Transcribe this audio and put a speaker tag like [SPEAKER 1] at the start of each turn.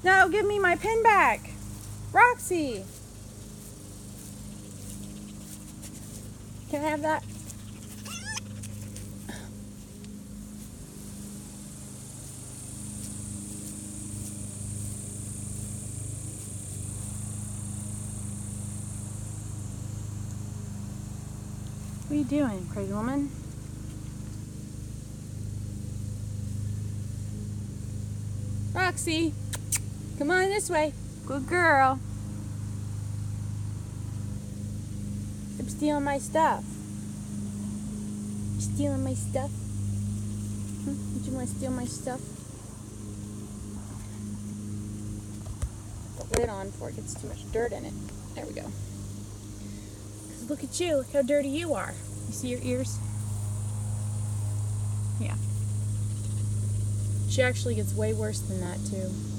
[SPEAKER 1] No, give me my pen back. Roxy. Can I have that? What are you doing, crazy woman? Roxy, come on this way. Good girl. Stop stealing my stuff. You stealing my stuff? Did you want to steal my stuff? Put the lid on before it gets too much dirt in it. There we go. 'Cause look at you. Look how dirty you are. You see your ears? Yeah. She actually gets way worse than that too.